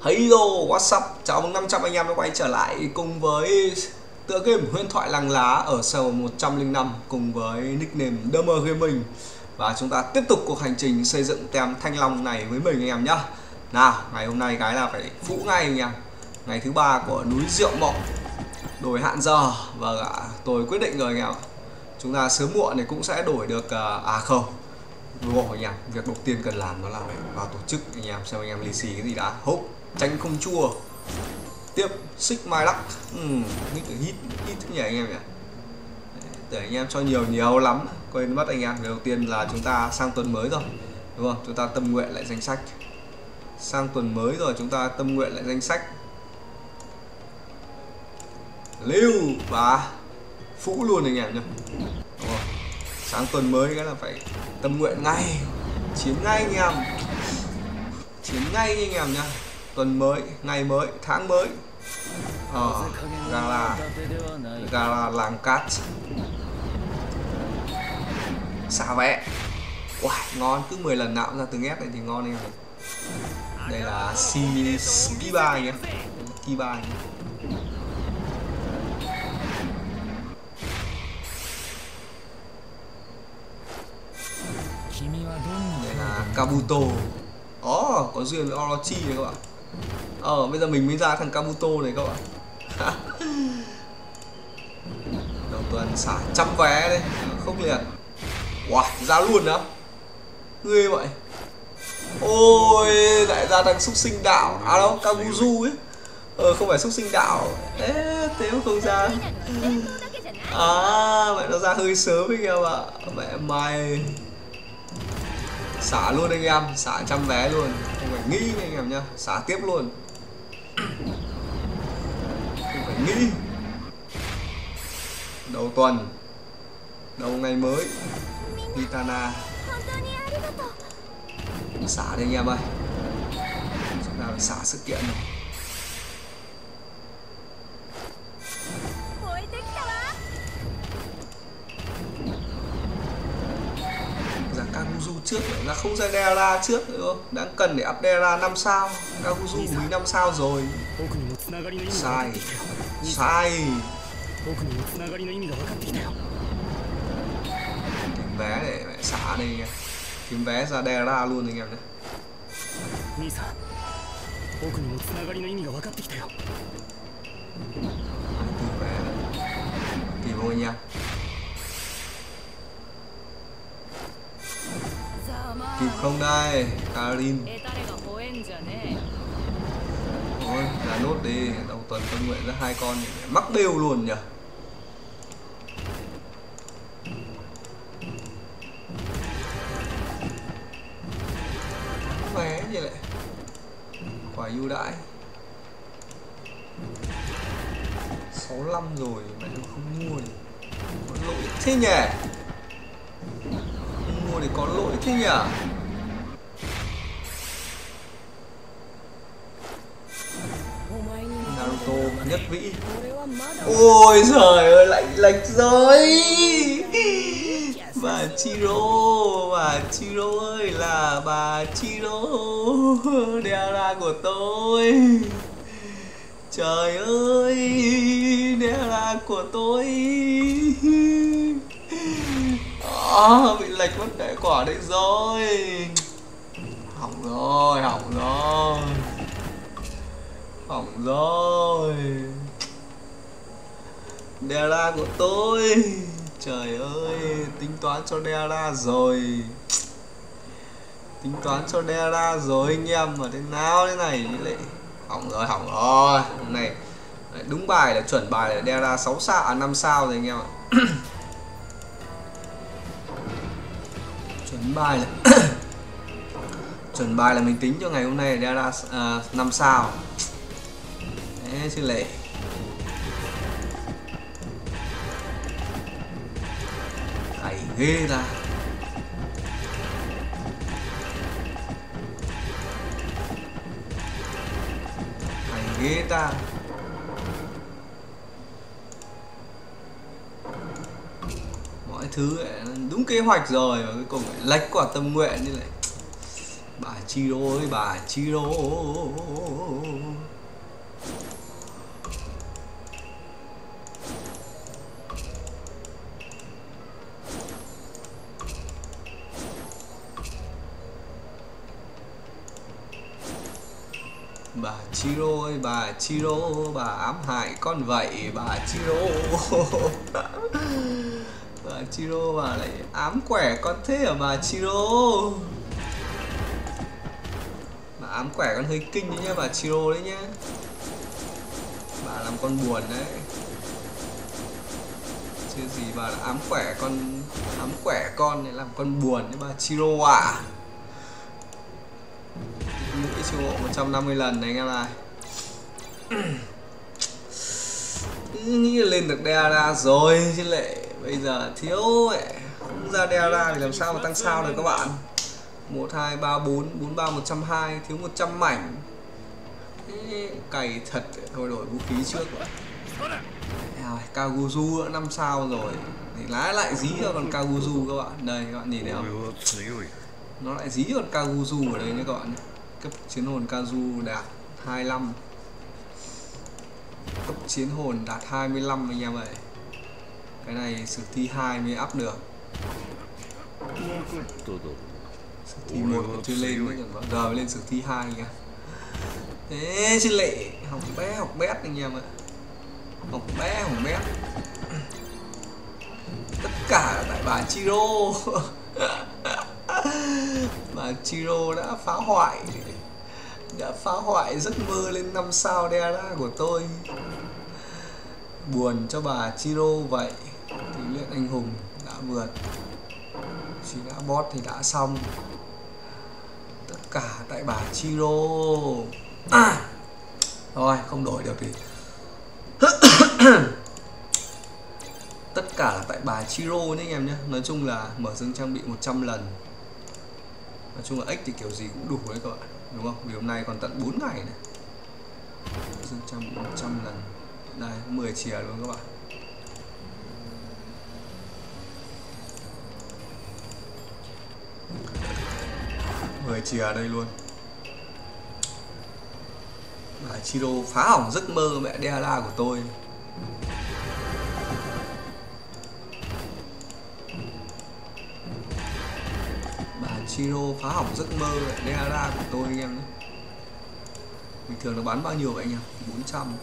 Hello, what's up? Chào mừng 500 anh em đã quay trở lại cùng với tựa game Huyền Thoại Làng Lá ở server 105 cùng với nickname Damer Gaming. Và chúng ta tiếp tục cuộc hành trình xây dựng tem Thanh Long này với mình anh em nhá. Nào, ngày hôm nay cái là phải phũ ngay anh em. Ngày thứ 3 của núi Rượu Mộng. Đổi hạn giờ và tôi quyết định rồi anh em. Chúng ta sớm muộn thì cũng sẽ đổi được không. Rồi anh em, việc đầu tiên cần làm đó là phải vào tổ chức anh em, xem anh em lì xì cái gì đã. Hốp tranh không chua, tiếp xích mai đắc, hít thế nhỉ anh em nhỉ. Để anh em cho nhiều lắm, quên mất anh em. Việc đầu tiên là chúng ta sang tuần mới rồi, đúng không? Chúng ta tâm nguyện lại danh sách. Sang tuần mới rồi chúng ta tâm nguyện lại danh sách, lưu và phũ luôn anh em nhá. Đúng không? Sáng tuần mới cái là phải tâm nguyện ngay, chiến ngay anh em, chiến ngay anh em nhá. Tuần mới, ngày mới, tháng mới, gala làng cát, xả vé. Wow, ngon, cứ 10 lần nào cũng ra từng ép này thì ngon anh em. Đây là Kiba anh em, Kiba anh em. Đây là Kabuto. Có duyên với Orochi này các bạn. Bây giờ mình mới ra thằng Kabuto này các bạn. Đầu tuần xả 100 vé đây, không liền. Wow, ra luôn đó. Ghê vậy. Ôi, lại ra thằng xúc sinh đạo. À đâu, Kabuzu ấy. Không phải xúc sinh đạo. Thế mà không ra. Mẹ nó ra hơi sớm anh em ạ. Mẹ mày. Xả luôn anh em, xả 100 vé luôn, không phải nghĩ anh em nhá, xả tiếp luôn, không phải nghĩ. Đầu tuần, đầu ngày mới, Kitana, xả đi anh em ơi, chúng ta phải xả sự kiện này. Kabuzu trước vậy là không ra Dera trước đúng không? Đang cần để up Dera 5 sao. Kabuzu mình 5 sao rồi. Sai. Kiếm vé để mẹ xả đây nha. Kiếm vé ra Dera luôn anh em nhé. Vé. Tìm thôi nha. Kịp không đây, Karin. Thôi, là nốt đi, đầu tuần tâm nguyện ra 2 con mắc đều luôn nhỉ. Vé gì lại. Quả ưu đãi 65 rồi mà nó không mua thì có lỗi thế nhỉ. Mua thì có lỗi thế nhỉ. Naruto nhất vĩ. Ôi giời ơi, lệch rồi. Bà Chiro ơi, là bà Chiro, Dera của tôi. Trời ơi, Dera của tôi. Bị lệch mất cái quả đấy rồi. Hỏng rồi. Dera của tôi. Trời ơi, tính toán cho Dera rồi anh em, mà thế nào thế này lại hỏng rồi. Hôm nay đúng bài là chuẩn bài là Dera 6 sao 5 sao rồi anh em ạ. Chuẩn bài là mình tính cho ngày hôm nay là ra 5 sao. Đấy chứ lệ. Cày ghê ta. Mọi thứ đúng kế hoạch rồi mà cuối cùng lại lệch quả tâm nguyện như này. Bà Chiro ơi, bà Chiro. Bà Chiro ơi, bà Chiro, bà ám hại con vậy, bà Chiro. Bà Chiro, bà lại ám quẻ con thế à bà Chiro? Bà ám quẻ con hơi kinh đấy nhá bà Chiro đấy nhá. Bà làm con buồn đấy. Chứ gì bà đã ám quẻ con để làm con buồn đấy bà Chiro à. Mũi siêu hộ 150 lần này anh em này. Nghĩ lên được Deara rồi chứ lại bây giờ thiếu ấy. Không ra Deara thì làm sao mà tăng sao được các bạn. 1, 2, 3, 4, 43, 120, thiếu 100 mảnh. Cày thật, thôi đổi vũ khí trước rồi. Kaguzu đã 5 sao rồi. Thì lại dí cho con Kaguzu các bạn. Đây các bạn nhìn thấy không? Nó lại dí con Kaguzu ở đây nha các bạn. Cấp chiến hồn Kazu đạt 25. Cấp chiến hồn đạt 25 anh em ơi. Cái này sử thi 2 mới up được. Sử thi 1 còn chưa lên nữa, còn giờ mới lên sử thi 2 nha. Thế chứ lệ học bét anh em ạ. Học bét. Tất cả là tại bà Chiro. Bà Chiro đã phá hoại giấc mơ lên 5 sao Deara của tôi. Buồn cho bà Chiro vậy. Thì luyện anh hùng đã vượt, chỉ đã boss thì đã xong. Tất cả tại bà Chiro. Thôi không đổi được thì tất cả là tại bà Chiro nhé anh em nhé. Nói chung là mở dương trang bị 100 lần. Nói chung là X thì kiểu gì cũng đủ đấy các bạn, đúng không? Vì hôm nay còn tận 4 ngày này. Dương trang bị 100 lần. Đây 10 chìa luôn các bạn. Mười chìa đây luôn. Bà Chiro phá hỏng giấc mơ mẹ Deara của tôi. Bà Chiro phá hỏng giấc mơ mẹ Deara của tôi anh em nhé. Bình thường nó bán bao nhiêu vậy anh em? 400.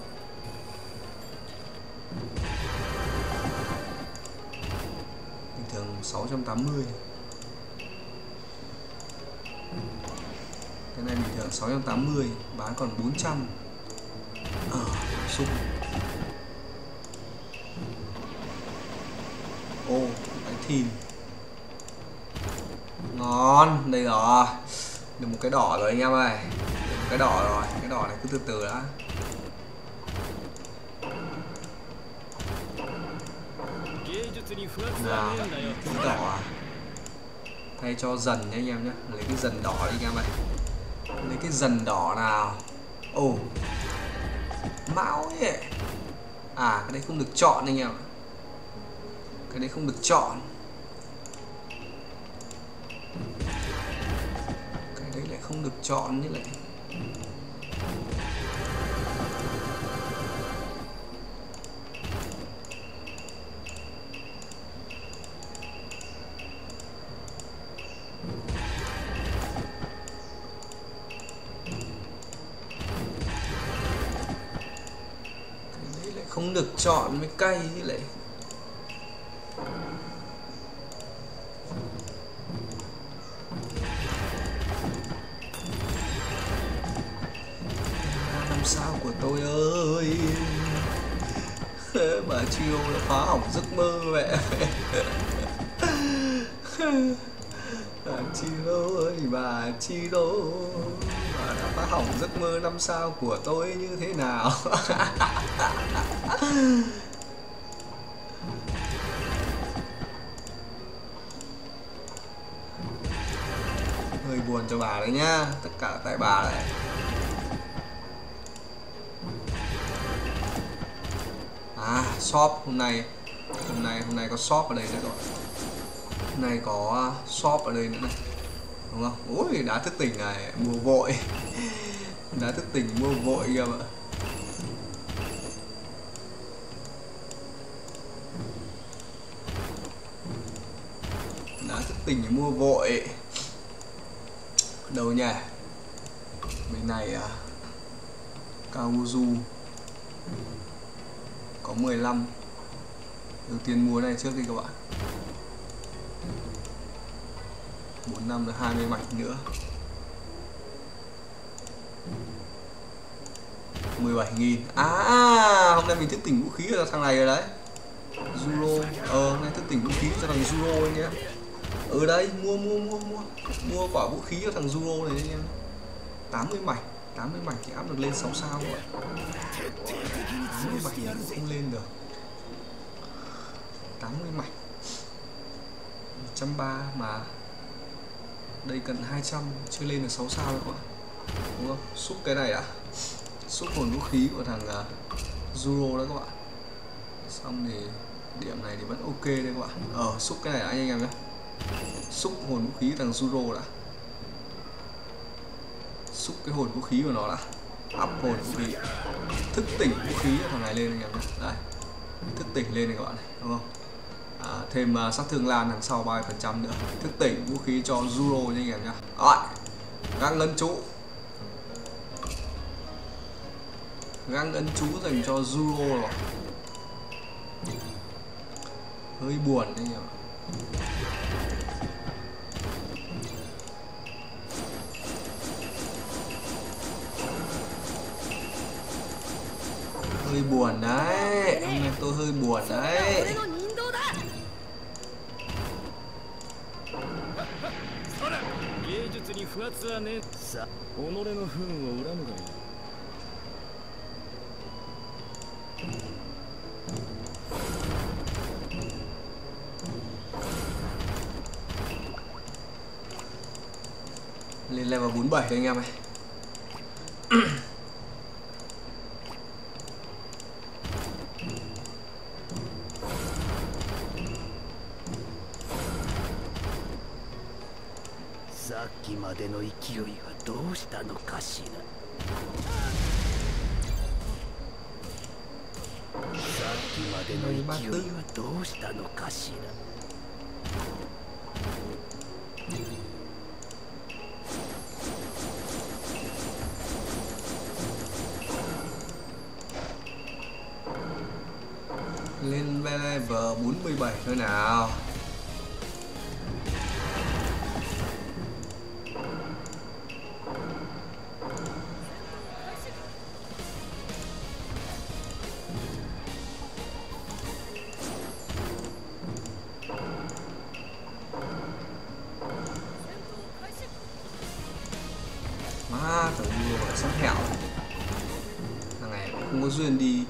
Bình thường 680. Cái này bình thường 680, bán còn 400. Sung. Ô, cái thìn. Ngon, đây rồi. Được một cái đỏ rồi anh em ơi. Được một cái đỏ rồi, cái đỏ này cứ từ từ đã. Nào, cái đỏ à? Thay cho dần nha anh em nhé. Lấy cái dần đỏ đi anh em ơi. Lấy cái dần đỏ nào. Ồ, mão ấy. À, cái đấy không được chọn anh em. Cái đấy không được chọn. Cái đấy lại không được chọn như lại. Không được chọn mới cay như lại. Năm sao của tôi ơi. Bà Chiro đã phá hỏng giấc mơ mẹ. Bà Chiro ơi, bà Chiro, bà đã phá hỏng giấc mơ 5 sao của tôi như thế nào. Hơi buồn cho bà đấy nhá, tất cả tại bà đấy. À, shop hôm nay có shop ở đây nữa rồi. Hôm nay có shop ở đây nữa này, đúng không? Ôi, đá thức tỉnh này mua vội. Đá thức tỉnh mua vội kìa mà. Đá thức tỉnh mua vội. Đâu nhỉ? Bên này à, Kaozu có 15. Ưu tiên mua này trước đi các bạn. 4 năm được 20 mạch nữa. 17.000. Hôm nay mình thức tỉnh vũ khí cho thằng này rồi đấy. Zuro. Hôm nay thức tỉnh vũ khí cho thằng Zuro anh em. Ở đây mua quả vũ khí cho thằng Zuro này anh em. 80 mạch thì áp được lên 6 sao rồi. 80 mạch thì cũng không lên được. 80 mạch 130 mà đây cần 200, chưa lên được 6 sao đâu các bạn, đúng không? Xúc cái này đã, xúc hồn vũ khí của thằng Zuro đó các bạn, xong thì điểm này thì vẫn ok đây các bạn. Xúc cái này đã anh em nhé, xúc hồn vũ khí của thằng Zuro đã, xúc cái hồn vũ khí của nó đã, up hồn vũ khí, thức tỉnh vũ khí của thằng này lên anh em nhé. Đây, thức tỉnh lên này các bạn này, đúng không? Thêm sát thương lan đằng sau 30% nữa, thức tỉnh vũ khí cho Zuro nha anh em nhá. Rồi, găng ngân chú, găng ngân chú dành cho Zuro rồi, hơi buồn đấy anh em ạ. Hơi buồn đấy, hôm nay tôi hơi buồn đấy. Lên level 47 thôi anh em ơi. Lên level 47 thôi nào. Thằng Duro là sắp hẹo. Thằng này không có duyên đi,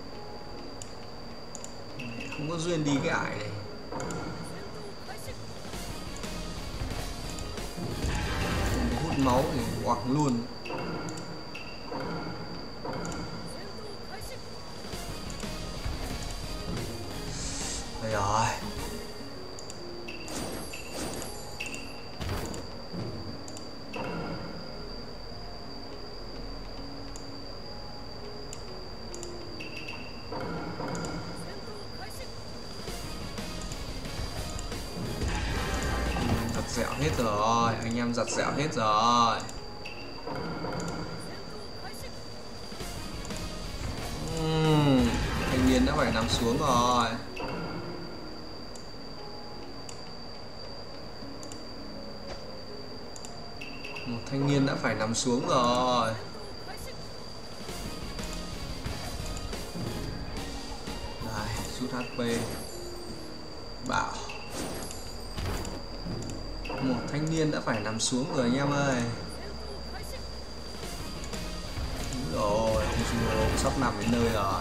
không có duyên đi cái ải này. Hút máu thì hoặc luôn. Đây rồi. Dẻo hết rồi, anh em giặt dẻo hết rồi. Thanh niên đã phải nằm xuống rồi. Một thanh niên đã phải nằm xuống rồi. Đây, rút HP. Bảo một thanh niên đã phải nằm xuống rồi anh em ơi. Đúng rồi, ông Zuro sắp nằm đến nơi rồi.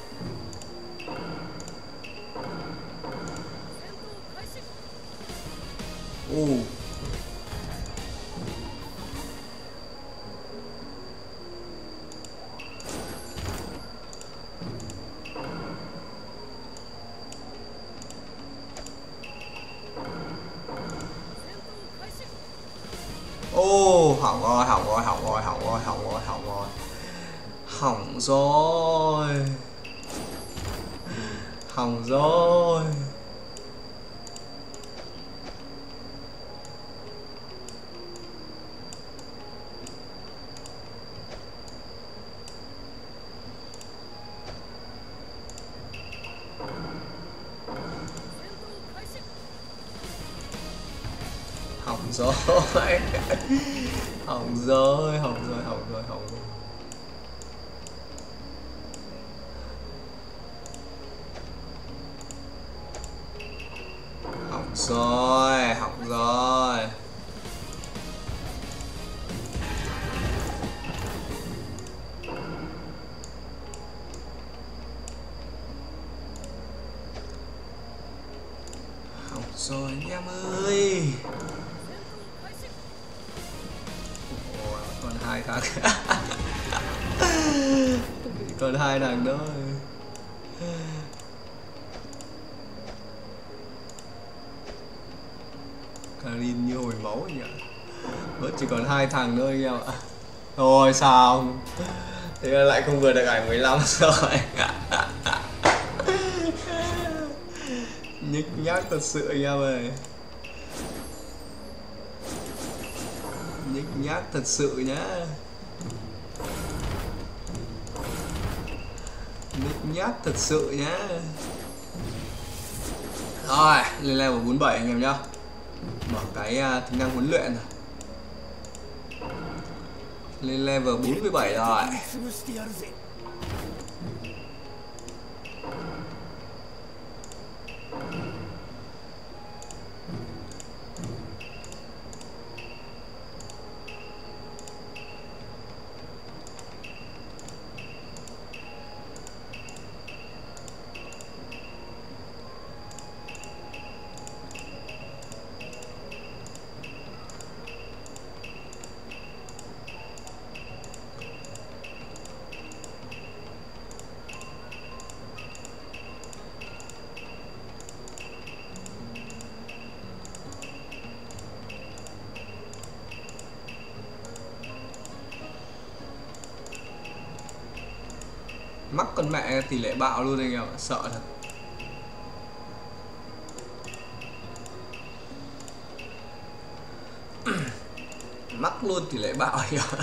Hỏng rồi, hỏng rồi, hỏng rồi, hỏng rồi, hỏng rồi, hỏng rồi, hỏng rồi, hỏng rồi. rồi. Hỏng rồi, hỏng rồi, hỏng rồi, hỏng rồi. Hỏng rồi, hỏng rồi. Hỏng rồi anh em ơi. Ồ, còn 2 thằng. Còn 2 thằng nữa. Karin như hồi máu anh ạ. Vẫn chỉ còn 2 thằng nữa anh em ạ. Rồi sao? Thế lại không vừa được ảnh 15 rồi. Nhích nhác thật sự anh em ơi. Nhích nhác thật sự nhá. Nhích nhác thật sự nhá. Rồi, lên level 47 anh em nhá. Mở cái tính năng huấn luyện rồi. Lên level 47 rồi. Mắc con mẹ tỷ lệ bạo luôn anh em ạ, sợ thật. Mắc luôn tỷ lệ bạo anh em.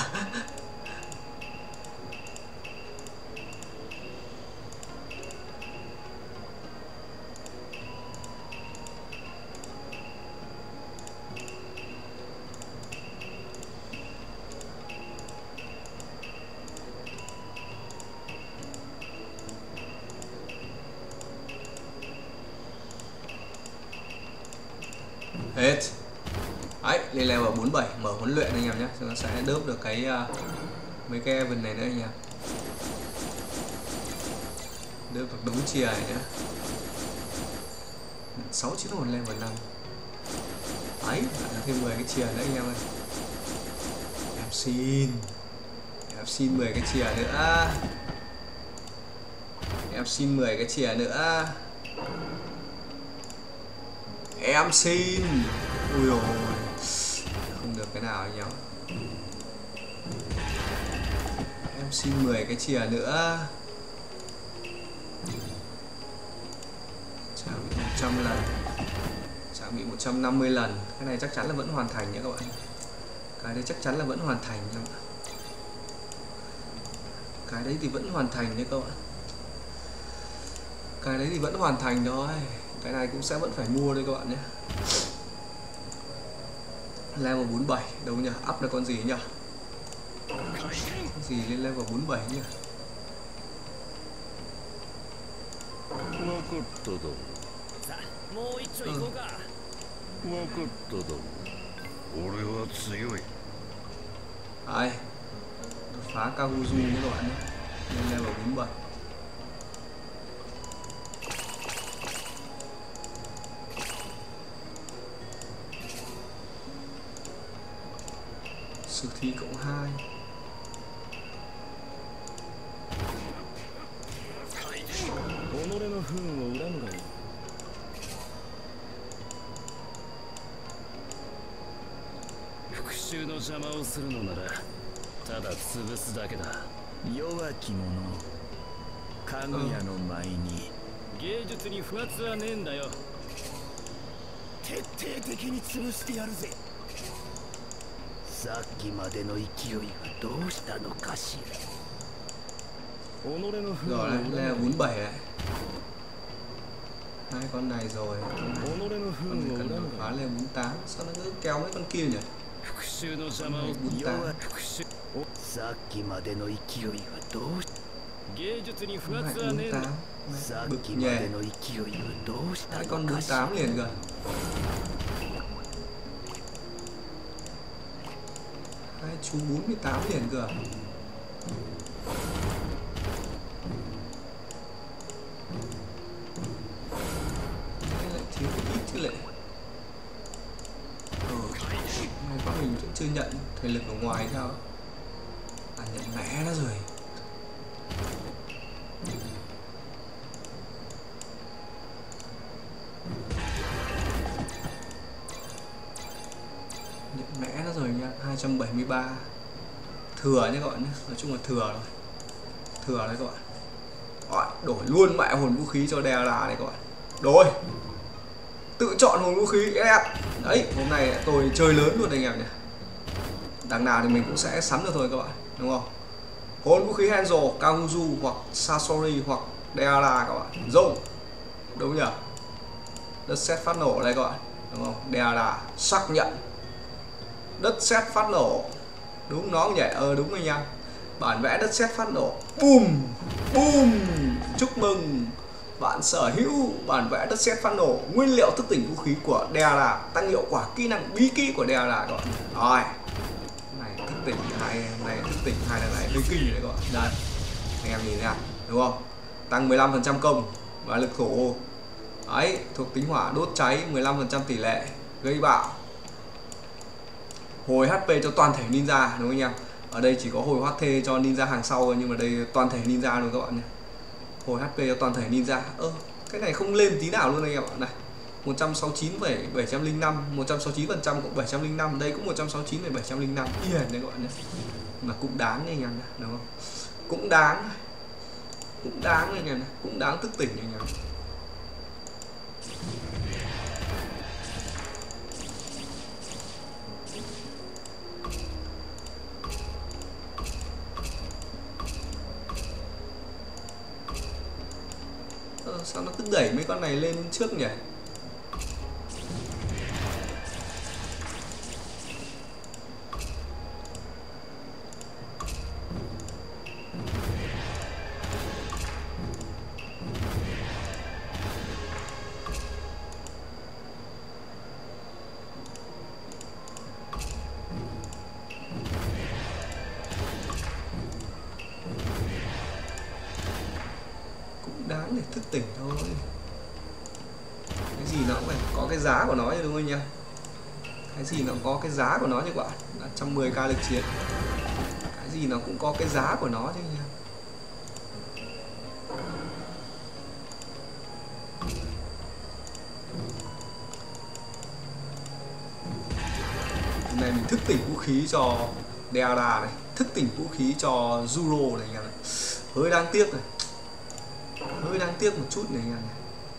Hết. Đấy, lên level 47 mở huấn luyện anh em nhé, cho nó sẽ đớp được cái mấy cái event này nữa anh em. Đớp được đống chìa này nữa. 6 chiến hồn level 5. Đấy, lại là thêm 10 cái chìa nữa anh em ơi. Em xin 10 cái chìa nữa. Em xin 10 cái chìa nữa. Em xin. Ui dồi, không được cái nào anh em. Em xin 10 cái chìa nữa. Trang bị 100 lần. Trang bị 150 lần. Cái này chắc chắn là vẫn hoàn thành nhé các bạn. Cái đấy chắc chắn là vẫn hoàn thành nha các bạn. Cái đấy thì vẫn hoàn thành nhé các bạn. Cái đấy thì vẫn hoàn thành thôi. Cái này cũng sẽ vẫn phải mua đây các bạn nhé. Level 47 đâu nhỉ? Up là con gì nhỉ? Con gì lên level 47 nhỉ? Đấy, đột phá Kaguzu nhé các bạn nhé. Lên level 47. Sử thi cộng 2. Rồi đây là 47 này. Hai con này rồi. Con này cần đột phá lên 48. Sao nó cứ kéo mấy con kia nhỉ? Con này 48. Con này 48. Bực nhè. Hai con 48 liền kìa. Hai chú 48 liền kìa. Thiếu ít chứ lệ. May quá mình vẫn chưa nhận thể lực ở ngoài sao. À, nhận mẹ nó rồi. Nhận mẹ nó rồi nha. 273. Thừa nhé các bạn nhé. Nói chung là thừa rồi. Thừa đấy các bạn. Rồi, đổi luôn mẹ hồn vũ khí cho đè là này các bạn. Rồi, tự chọn hồn vũ khí đẹp. Đấy, hôm nay tôi chơi lớn luôn anh em nhỉ. Đằng nào thì mình cũng sẽ sắm được thôi các bạn, đúng không? Hồn vũ khí Hanzo, Kaguzu hoặc Sasori hoặc Deara các bạn. Dùng, đúng nhỉ? Đất sét phát nổ đây các bạn, đúng không? Deara xác nhận. Đất sét phát nổ, đúng nó nhỉ? Đúng anh em. Bản vẽ đất sét phát nổ, boom, boom. Chúc mừng bạn sở hữu bản vẽ đất sét phát nổ, nguyên liệu thức tỉnh vũ khí của Deara, tăng hiệu quả kỹ năng bí kỹ của Deara các bạn. Rồi, này thức tỉnh hai này, thức tỉnh hai đằng này hơi kinh rồi các bạn. Đây, anh em nhìn nha, đúng không? Tăng 15% công và lực thổ. Đấy, thuộc tính hỏa đốt cháy 15% tỷ lệ gây bạo. Hồi HP cho toàn thể ninja, đúng không anh em? Ở đây chỉ có hồi HP cho ninja hàng sau thôi, nhưng mà đây toàn thể ninja luôn các bạn nhé. Hồi HP cho toàn thể ninja. Cái này không lên tí nào luôn anh em ạ. Này, 169,705, 169% cũng 705, đây cũng 169,705. Yên đấy các bạn nhé. Mà cũng đáng anh em nhé, đúng không? Cũng đáng. Cũng đáng anh em nhé, cũng đáng thức tỉnh anh em. Sao nó cứ đẩy mấy con này lên trước nhỉ? Đáng để thức tỉnh thôi. Cái gì nó cũng phải có cái giá của nó chứ, đúng không nhá? Cái gì nó cũng có cái giá của nó chứ các bạn. 110k lực chiến. Cái gì nó cũng có cái giá của nó chứ nhá. Hôm nay mình thức tỉnh vũ khí cho Deara này, thức tỉnh vũ khí cho Zuro này anh em này. Hơi đáng tiếc này. Hơi đáng tiếc một chút này anh em này.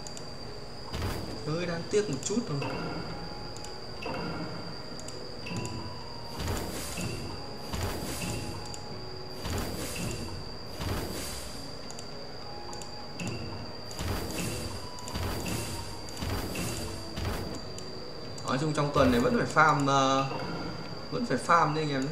Hơi đáng tiếc một chút thôi. Nói chung trong tuần này vẫn phải farm, đấy anh em nhé.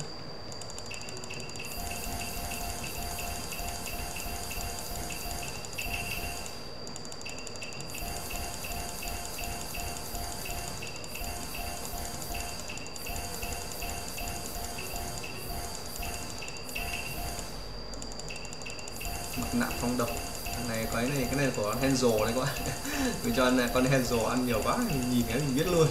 Mặt nạ phong độc này, cái này của Hanzo đấy các bạn. Mình cho con Hanzo ăn nhiều quá, nhìn cái mình biết luôn.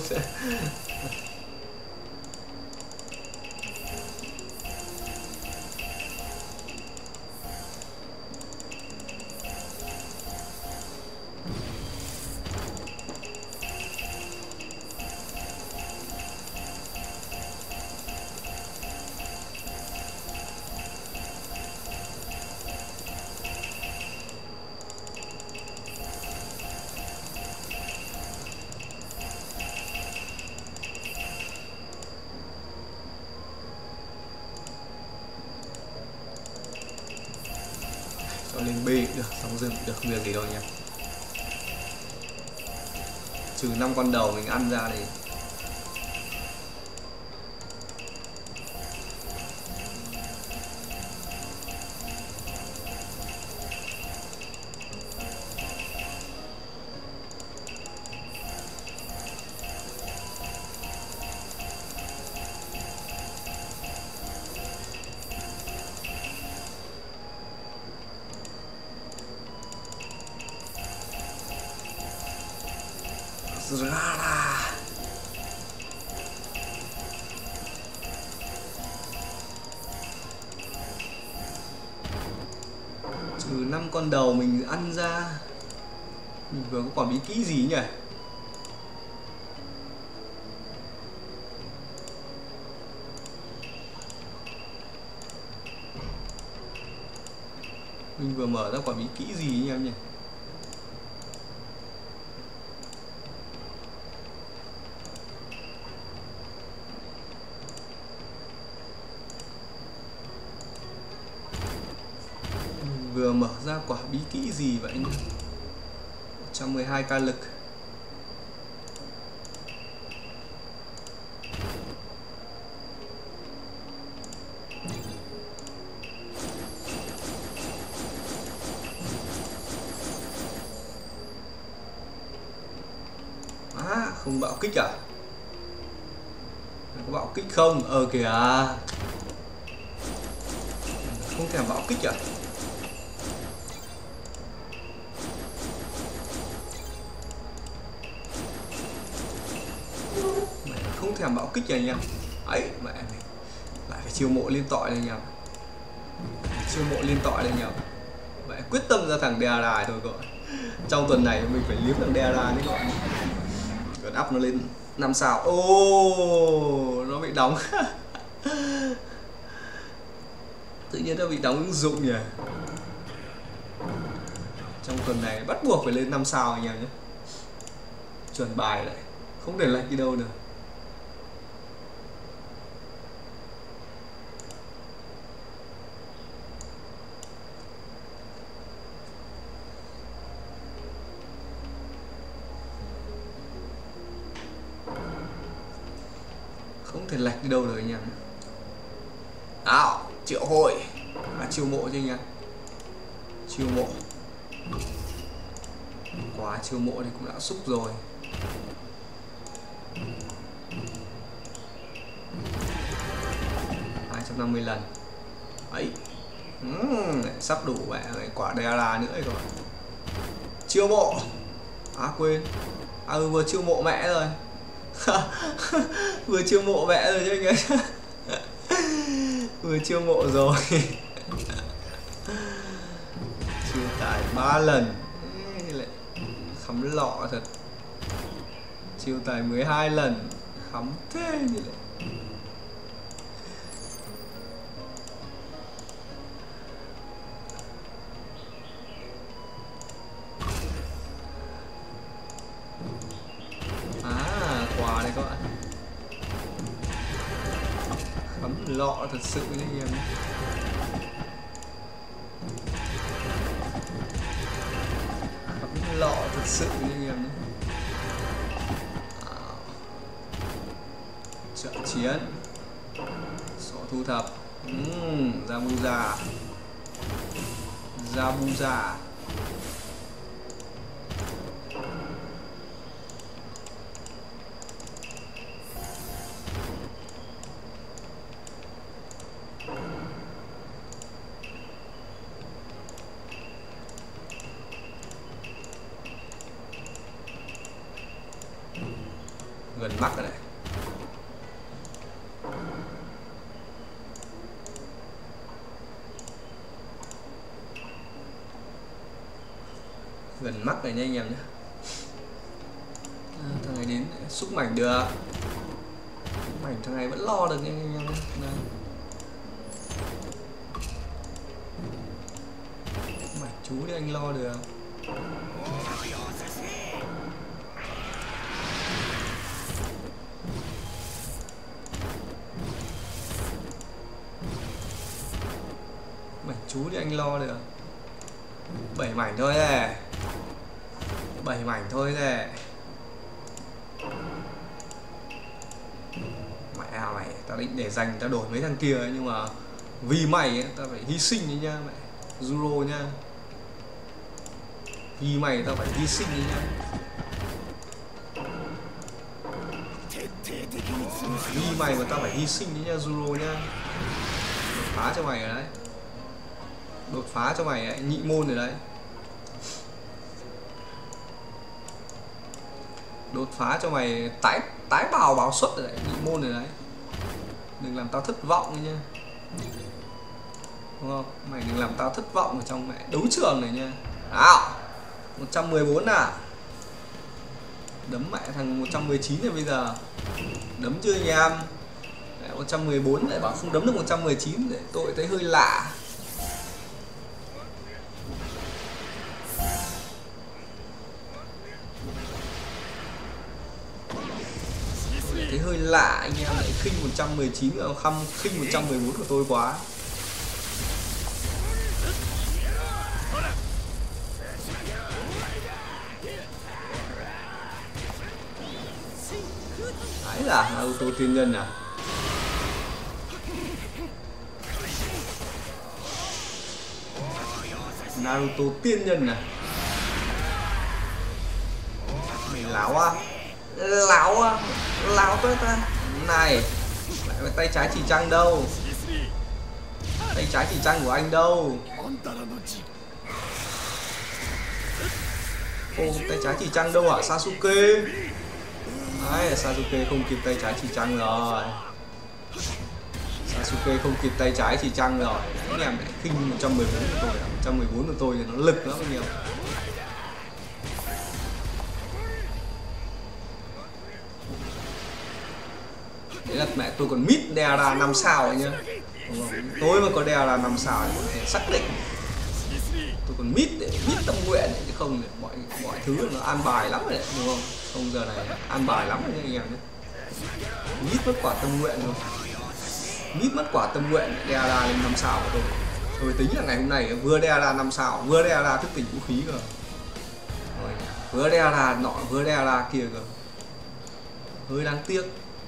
Cho lên B được, xong dừng được, việc gì đâu nha. trừ 5 con đầu mình ăn ra thì ra là trừ 5 con đầu mình ăn ra. Mình vừa có quả bí kỹ gì nhỉ? Mình vừa mở ra quả bí kỹ gì nhỉ em nhỉ? Vừa mở ra quả bí kỹ gì vậy nhỉ? 112 ca lực. À, không bạo kích à? Có bạo kích không? Kìa. Không thèm bạo kích à? Không thèm bạo kích này nha. Ấy mẹ này lại phải chiêu mộ liên tội này nhỉ? Chiêu mộ liên tội này nhỉ? Mẹ quyết tâm ra thằng đè đài thôi gọi. Trong tuần này mình phải liếm thằng đè đài đấy gọi. Còn up nó lên 5 sao. Nó bị đóng. Tự nhiên nó bị đóng ứng dụng nhỉ. Trong tuần này bắt buộc phải lên 5 sao anh em nhé. Chuẩn bài lại, không để lệch đi đâu nữa. Không thể lệch đi đâu được anh em. Nào, triệu hồi. Chiêu mộ chứ anh em. Chiêu mộ. Quả chiêu mộ thì cũng đã xúc rồi. $250 lần. Ấy. Sắp đủ mẹ rồi, quả DRA nữa rồi. Chiêu mộ. Quên. Vừa chiêu mộ mẹ rồi. Vừa chiêu mộ mẹ rồi chứ anh ấy. Vừa chiêu mộ rồi. Chiêu tải 3 lần. Khắm lọ thật. Chiêu tải 12 lần. Khắm thế như vậy. Quà đây các bạn. Khắm lọ thật sự đấy anh em. Khắm lọ thật sự đấy anh em. Trợ chiến. Sổ thu thập. Zabuza. Zabuza. Gần mắc rồi này. Gần mắc này nha anh em nhé. Thằng này đến xúc mảnh được. Mảnh thằng này vẫn lo được nha anh em nhé. Mảnh chú thì anh lo được. Mảnh chú thì anh lo được. 7 mảnh thôi nè. 7 mảnh thôi nè. Ta định để dành ta đổi mấy thằng kia ấy, nhưng mà vì mày ấy, ta phải hy sinh đấy nha mẹ. Zuro nha. Vì mày ta phải hy sinh đấy nha. Vì mày mà ta phải hy sinh đấy nha Zuro nha. Đột phá cho mày rồi đấy. Đột phá cho mày ấy, nhị môn rồi đấy. Đột phá cho mày tái báo suất rồi đấy, nhị môn rồi đấy. Đừng làm tao thất vọng đấy nha. Đúng không? Mày đừng làm tao thất vọng ở trong mẹ đấu trường này nha. Nào 114 à. Đấm mẹ thằng 119 này bây giờ. Đấm chưa anh em? 114 lại bảo không đấm được 119 để tôi thấy hơi lạ. Thấy hơi lạ, anh em lại khinh 119 không khinh 114 của tôi quá. Đấy là Naruto tiên nhân à? Naruto tiên nhân à? Mày láo à? Láo à? Láo tới ta. Này, lại tay trái chỉ trăng đâu? Tay trái chỉ trăng của anh đâu? Ô, tay trái chỉ trăng đâu hả Sasuke? Đấy, Sasuke không kịp tay trái chỉ trăng rồi. Sasuke không kịp tay trái chỉ trăng rồi. Anh em lại khinh 114 của tôi. 114 của tôi thì nó lực lắm anh em. Đấy là mẹ tôi còn mít đè ra 5 sao anh nhá. Tôi mà có đè là 5 sao thì có thể xác định. Tôi còn mít tâm nguyện chứ không mọi thứ nó an bài lắm rồi đấy, đúng không? Không giờ này an bài lắm rồi anh em nhé. Mít mất quả tâm nguyện rồi. Mít mất quả tâm nguyện đè ra lên 5 sao của tôi. Tôi tính là ngày hôm nay vừa đè ra 5 sao, vừa đè ra thức tỉnh vũ khí cơ. Rồi, vừa đè ra nọ, vừa đè ra kia cơ. Hơi đáng tiếc.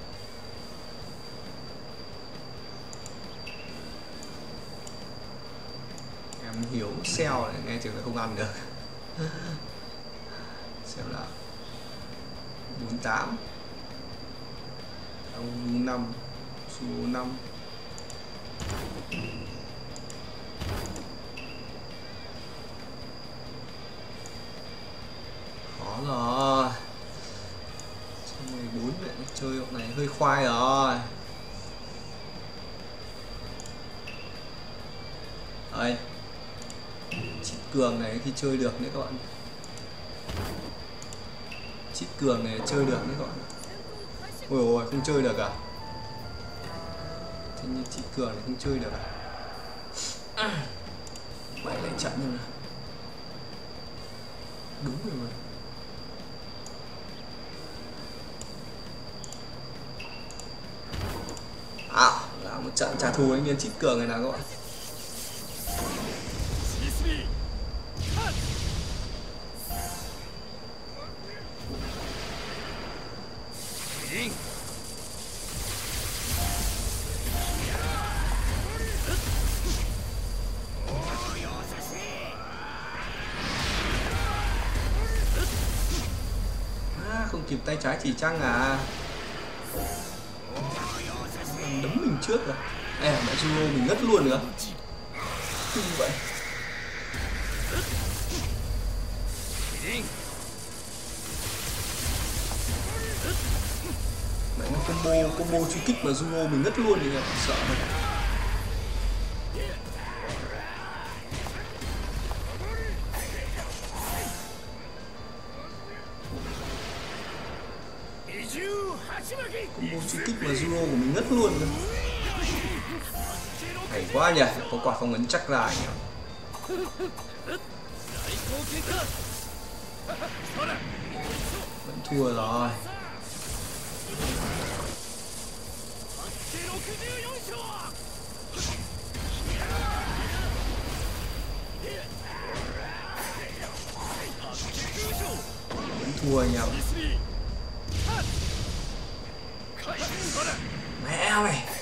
Em hiểu xeo này, nghe chừng là không ăn được. Xem nào. 48 5 số 5 khó rồi. 14 này, chơi hôm này hơi khoai rồi. Đây, chít cường này thì chơi được đấy các bạn. Chít cường này chơi được đấy các bạn. Ôi ôi, không chơi được à? Thế như chít cường này không chơi được à? Mày lại chặn rồi. Đúng rồi mà. À, là một trận trả thù anh nhân chít cường này nào các bạn. Không kịp tay trái chỉ trăng à? Đấm mình trước rồi. Mẹ Zuro mình ngất luôn nữa. Kinh vậy. Mẹ nó combo truy kích mà Zuro mình ngất luôn thì sợ rồi. Combo truy kích mà Zuro của mình ngất luôn cơ. Hay quá nhỉ, có quả phong ấn chắc là nhỉ. Vẫn thua rồi. Vẫn thua anh em. Mẹ mày.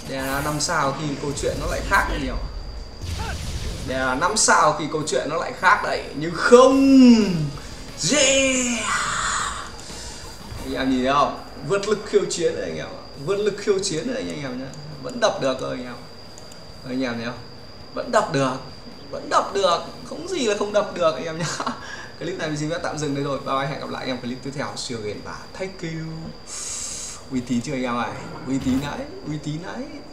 Đè là 5 sao thì câu chuyện nó lại khác nhiều. Đè là 5 sao thì câu chuyện nó lại khác đấy. Nhưng không. Yeah. Anh em nhìn thấy không? Vượt lực khiêu chiến đấy anh em. Vượt lực khiêu chiến đấy anh em nhé. Vẫn đập được rồi anh em. Anh em thấy không? Vẫn đập được. Vẫn đập được. Không gì là không đập được anh em nhé. Clip này mình xin phép tạm dừng đây rồi. Bye bye, hẹn gặp lại anh em clip tiếp theo. See you again và thank you. Uy tín chưa anh em ơi? Uy tín đấy. Uy tín đấy.